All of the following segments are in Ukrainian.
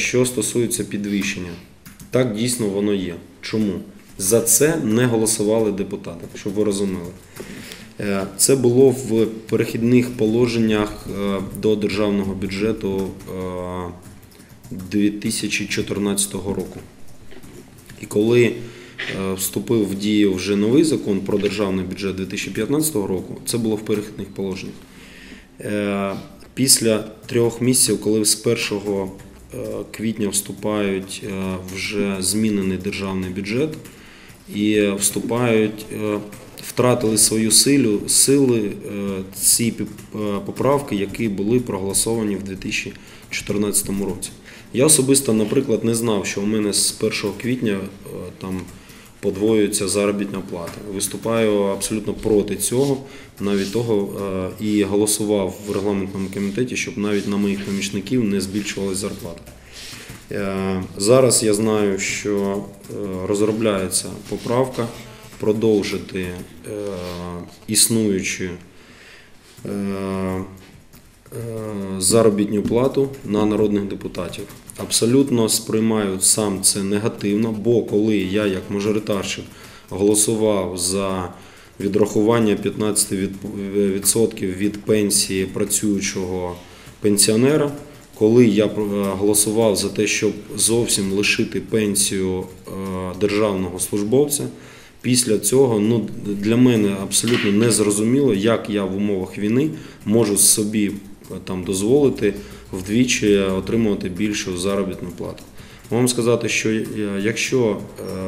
що стосується підвищення, так дійсно воно є. Чому? За це не голосували депутати, щоб ви розуміли. Це було в перехідних положеннях до державного бюджету 2014 року. І коли вступив в дію вже новий закон про державний бюджет 2015 року, це було в перехідних положеннях. Після 3 місяців, коли з 1 квітня вступають вже змінений державний бюджет і втратили свою сили ці поправки, які були проголосовані в 2014 році. Я особисто, наприклад, не знав, що у мене з 1 квітня там подвоюється заробітна плата. Виступаю абсолютно проти цього, навіть того, і голосував в регламентному комітеті, щоб навіть на моїх помічників не збільшувалась зарплата. Зараз я знаю, що розробляється поправка продовжити існуючу заробітну плату на народних депутатів. Абсолютно сприймаю сам це негативно, бо коли я як мажоритарщик голосував за відрахування 15% від пенсії працюючого пенсіонера, коли я голосував за те, щоб зовсім лишити пенсію державного службовця, після цього для мене абсолютно незрозуміло, як я в умовах війни можу собі дозволити вдвічі отримувати більшу заробітну плату. Можу сказати, що якщо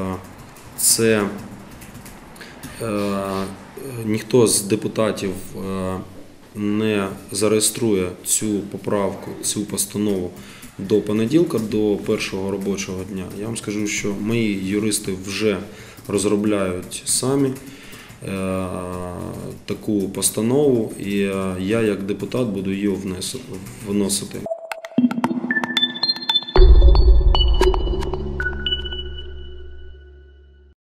ніхто з депутатів не зареєструє цю поправку, цю постанову до понеділка, до першого робочого дня, я вам скажу, що мої юристи вже розробляють самі таку постанову, і я як депутат буду її вносити.